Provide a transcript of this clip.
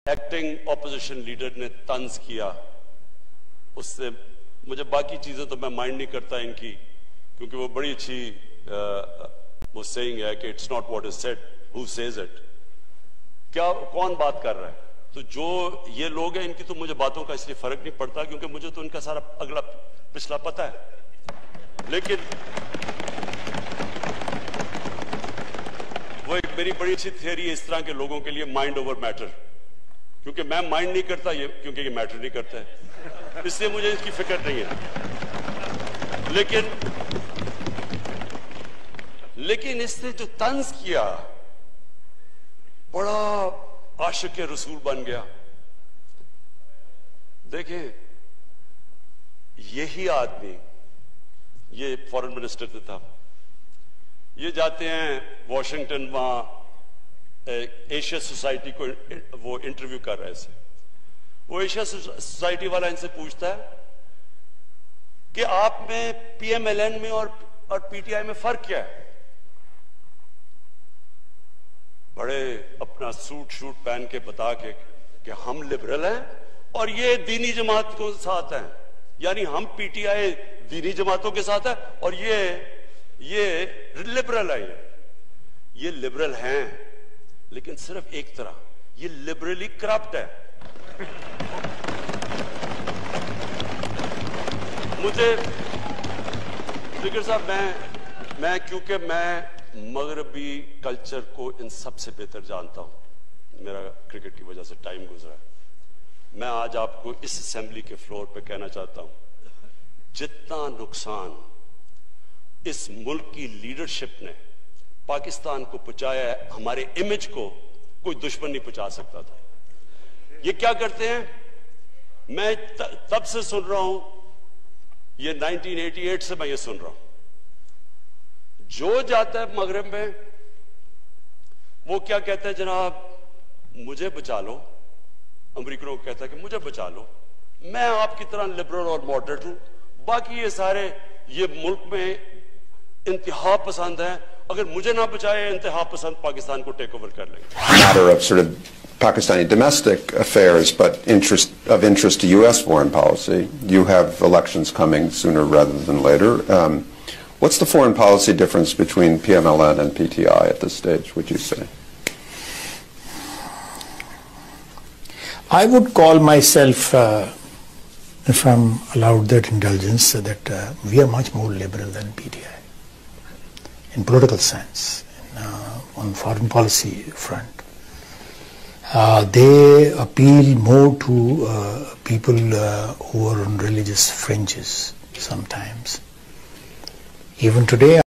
Acting opposition leader نے طنز کیا، اس سے مجھے باقی چیزیں تو میں مائنڈ نہیں کرتا ان کی، کیونکہ وہ بڑی اچھی وہ سیئنگ ہے کہ it's not what is said who says it, کیا کون بات کر رہا ہے. تو جو یہ لوگ ہیں ان کی تو مجھے باتوں کا اس لیے فرق نہیں پڑتا، کیونکہ مجھے تو ان کا سارا اگلا پچھلا پتہ ہے. لیکن وہ ایک میری بڑی اچھی تھیوری ہے اس طرح کے لوگوں کے لیے، مائنڈ اوور میٹر، کیونکہ میں مائنڈ نہیں کرتا یہ، کیونکہ یہ میٹر نہیں کرتا ہے، اس لیے مجھے اس کی فکر نہیں ہے. لیکن اس نے جو طنز کیا، بڑا عاشق رسول بن گیا. دیکھیں یہی آدمی، یہ فورن منسٹر تھا، یہ جاتے ہیں واشنگٹن، وہاں ایشیا سوسائٹی کو وہ انٹرویو کر رہے تھے. وہ ایشیا سوسائٹی والا ان سے پوچھتا ہے کہ آپ میں پی ایم ایل این میں اور پی ٹی آئی میں فرق کیا ہے؟ بڑے اپنا سوٹ شوٹ پہن کے بتا کے کہ ہم لبرل ہیں اور یہ دینی جماعت کو ساتھ ہیں، یعنی ہم پی ٹی آئی دینی جماعتوں کے ساتھ ہے اور یہ لبرل ہے. یہ لبرل ہیں لیکن صرف ایک طرح، یہ لبرلی کرپٹ ہے. مجھے فکر صاحب، میں کیونکہ میں مغربی کلچر کو ان سب سے بہتر جانتا ہوں، میرا کرکٹ کی وجہ سے ٹائم گزرا ہے. میں آج آپ کو اس اسمبلی کے فلور پہ کہنا چاہتا ہوں، جتنا نقصان اس ملک کی لیڈرشپ نے پاکستان کو پہنچایا ہے، ہمارے امیج کو کوئی دشمن نہیں پہنچا سکتا تھا. یہ کیا کرتے ہیں؟ میں تب سے سن رہا ہوں، یہ 1988 سے میں یہ سن رہا ہوں. جو جاتا ہے مغرب میں وہ کیا کہتا ہے؟ جناب مجھے بچا لو. امریکنوں کو کہتا ہے کہ مجھے بچا لو، میں آپ کی طرح لبرل اور ماڈریٹ ہوں، باقی یہ سارے یہ ملک میں انتہا پسند ہیں، اگر مجھے نہ بچائے انتہا پسند پاکستان کو ٹیک اوور کر لیں گے. Matter of sort of Pakistani domestic affairs, but of interest to U.S. foreign policy. You have elections coming sooner rather than later. What's the foreign policy difference between PMLN and PTI at this stage, would you say? I would call myself, if I'm allowed that indulgence, that we are much more liberal than PTI in political sense, on foreign policy front. They appeal more to people who are on religious fringes sometimes. Even today